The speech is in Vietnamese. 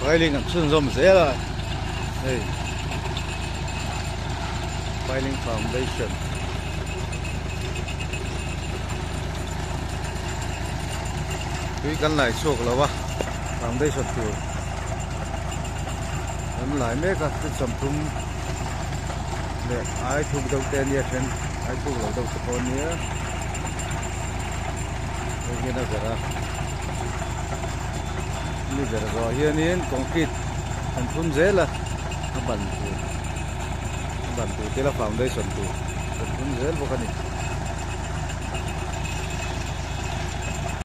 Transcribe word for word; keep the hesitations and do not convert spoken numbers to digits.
Piling am sun zom zela. Hey. Piling foundation. Tuy căn lại suộc là ba. Foundation tu. Em lại mấy cái cái sản phẩm để ai thuộc đầu tiên vậy trên ai thuộc đầu đầu số nhớ. Đây là cái ini giờ rồi hiện nhiên concrete thành phun dễ là nó bẩn bẩn từ cái là foundation từ thành phun dễ vô cái này